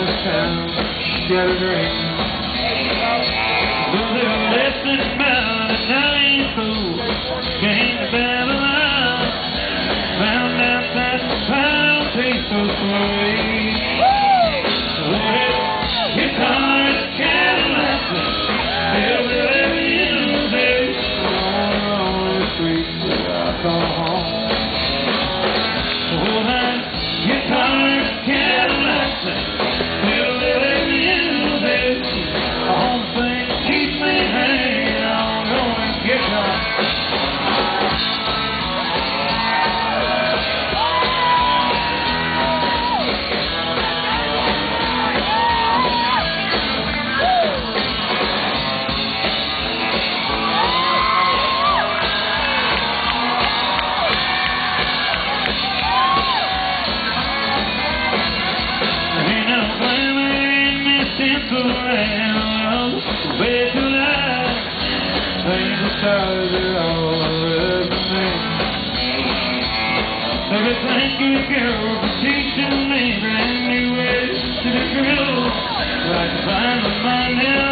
this town, got a dream. But there are lessons about a dying fool. Came to Babylon, found out that the pound tastes so sweet. Well, guitars, Cadillacs, they'll be letting you music on the streets that I call home. Oh, that guitars, Cadillacs, they'll be letting you music on the thing that keeps me hanging on going guitar. Around, way too loud. Things that started all over me. Baby, thank you, girl, for teaching me brand new ways to be true. Like to find my mind.